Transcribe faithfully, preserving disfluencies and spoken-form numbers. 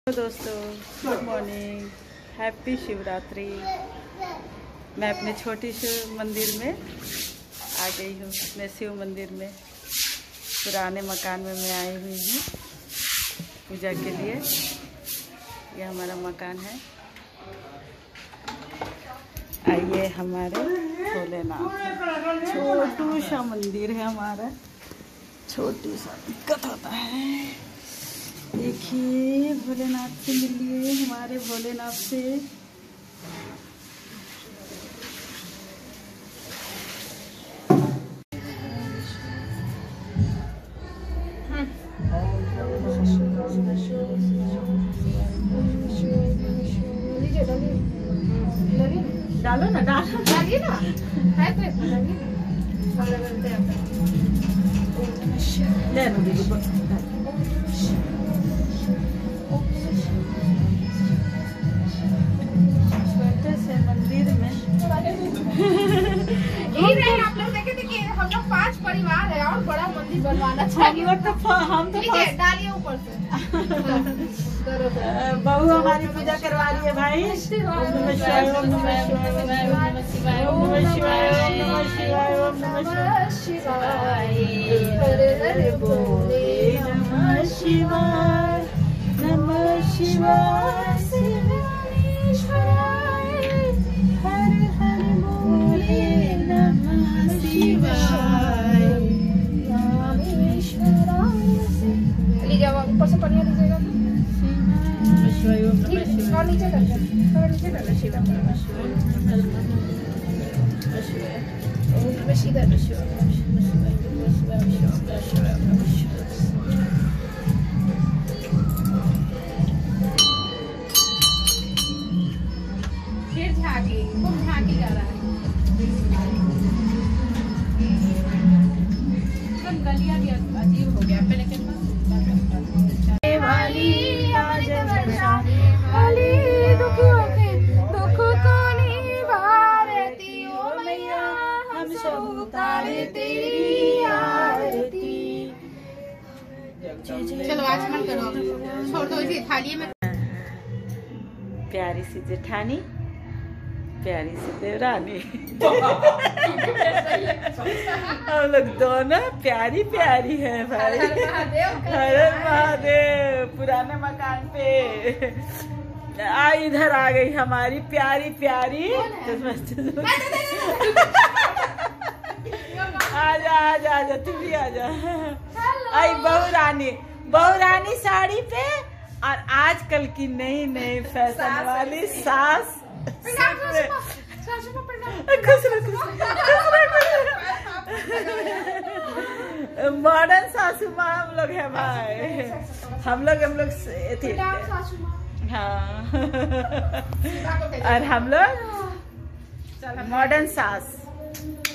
दोस्तों good morning, happy Shivratri. मैं अपने छोटी शिव मंदिर में आ गई हूँ। अपने शिव मंदिर में पुराने मकान में मैं आई हुई हूँ पूजा के लिए। ये हमारा मकान है। आइए, हमारे भोलेनाथ छोटू सा मंदिर है हमारा। छोटी सा दिक्कत होता है। देखिए, भोलेनाथ से मिलिए, हमारे भोलेनाथ से। डालो ना, डालो डालिए ना, है तो ले लो दीदी। आप लोग देखे थे कि हम लोग पांच परिवार है और बड़ा मंदिर बनवाना चाहिए। हम लोग तो हम तो डालिए ऊपर से। बहू हमारी पूजा करवा रही है भाई। ओम नमः शिवाय, ओम नमः शिवाय, ओम नमः शिवाय, ओम नमः शिवाय, ओम नमः शिवाय। हरे हरे बोले नमः शिवाय, नमः शिवाय शिवाय। हरे हरे बोले नमः शिवाय, लीजिए अब ऊपर से पनिया लीजिएगा। और नीचे कर थोड़ा नीचे कर शिवा फिर झांकी खूब झांकी जा रहा है। गलिया भी अजीब हो गया पहले के वाली आज वाली दुखों के दुख को निवारती ओ मैया, हम सब उतारे तेरी आरती। चलो आचमन करो, छोड़ दो इसे थाली में। प्यारी सी जेठानी, प्यारी सी देवरानी। हम लोग दोनों प्यारी प्यारी है भाई। हर हर महादेव। पुराने मकान पे आ इधर आ गई हमारी प्यारी प्यारी। आजा आजा आजा, तू भी आजा। आई बहू रानी, बहू रानी साड़ी पे और आजकल की नई नई फैशन वाली सास। मॉडर्न सासू माँ हम लोग है भाई। हम लोग हम लोग थे, हाँ। और हम लोग मॉडर्न सास।